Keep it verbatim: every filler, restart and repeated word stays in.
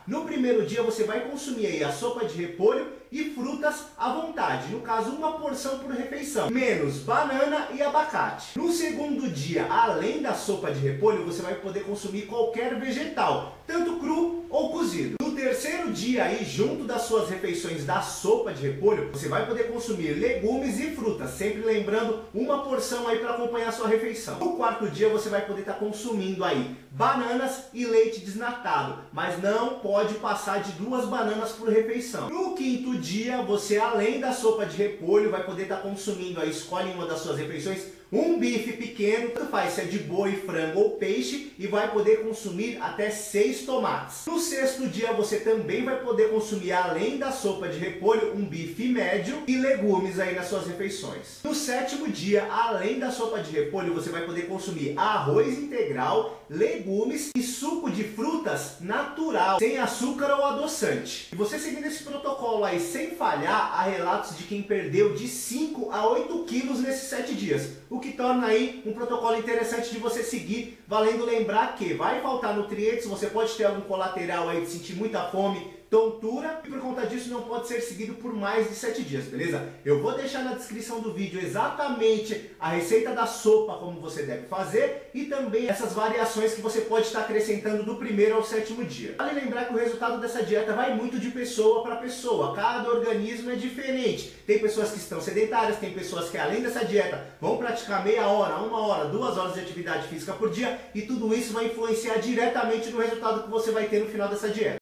No primeiro dia você vai consumir aí a sopa de repolho e frutas à vontade, no caso uma porção por refeição, menos banana e abacate. No segundo dia, além da sopa de repolho, você vai poder consumir qualquer vegetal, tanto cru ou cozido. No terceiro dia aí, junto das suas refeições da sopa de repolho, você vai poder consumir legumes e frutas, sempre lembrando uma porção aí para acompanhar a sua refeição. No quarto dia você vai poder estar consumindo aí bananas e leite desnatado, mas não pode passar de duas bananas por refeição. No quinto dia, você além da sopa de repolho vai poder estar consumindo aí, escolhe uma das suas refeições, um bife pequeno, tanto faz se é de boi, frango ou peixe, e vai poder consumir até seis tomates. No sexto dia você também vai poder consumir, além da sopa de repolho, um bife médio e legumes aí nas suas refeições. No sétimo dia, além da sopa de repolho, você vai poder consumir arroz integral, legumes e suco de frutas natural, sem açúcar ou adoçante. E você seguindo esse protocolo aí sem falhar, há relatos de quem perdeu de cinco a oito quilos nesses sete dias, o que torna aí um protocolo interessante de você seguir, valendo lembrar que vai faltar nutrientes, você pode ter algum colateral aí de sentir muita fome, tontura, e por conta disso não pode ser seguido por mais de sete dias, beleza? Eu vou deixar na descrição do vídeo exatamente a receita da sopa, como você deve fazer, e também essas variações que você pode estar acrescentando do primeiro ao sétimo dia. Vale lembrar que o resultado dessa dieta vai muito de pessoa para pessoa, cada organismo é diferente. Tem pessoas que estão sedentárias, tem pessoas que além dessa dieta vão praticar meia hora, uma hora, duas horas de atividade física por dia, e tudo isso vai influenciar diretamente no resultado que você vai ter no final dessa dieta.